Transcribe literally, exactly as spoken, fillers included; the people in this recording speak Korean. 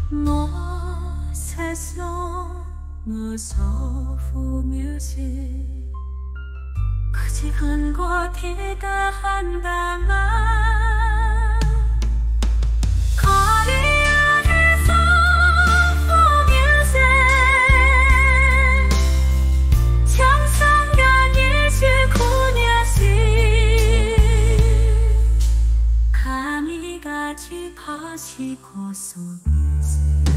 我세상 무서운 music 그지한 곳 대다한 방안 거리 안에서 for music 청소년 이십구 년씩 감이 가지 퍼지고 속 music